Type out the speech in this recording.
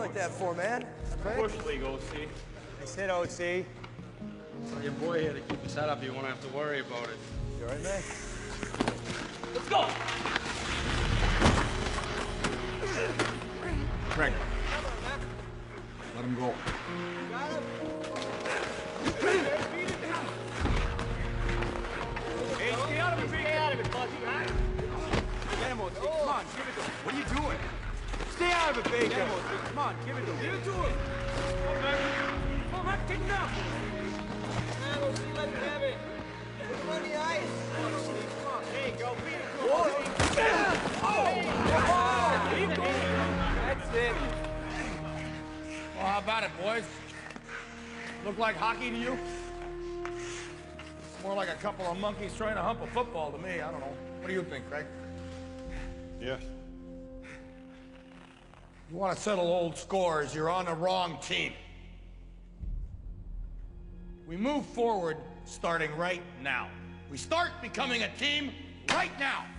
like that for, man? Bush League, OC. I said OC. Tell your boy here to keep his head up. You won't have to worry about it. You all right, man? Let's go! Craig. Let him go. Hey, stay out of it, stay out of it, Fuzzy, all right? Get him, OC. Come on, give it to him. What are you doing? Stay out of it, Baker. Get him, OC. Come on, give it to him. Give it to him. Come on, man, kick it up. Man, OC, let him have it. Put him on the ice. Come on, OC, come on. There you go, beat him. That's it. Well, how about it, boys? Look like hockey to you? It's more like a couple of monkeys trying to hump a football to me. I don't know. What do you think, Craig? Yes. You want to settle old scores, you're on the wrong team. We move forward starting right now. We start becoming a team right now.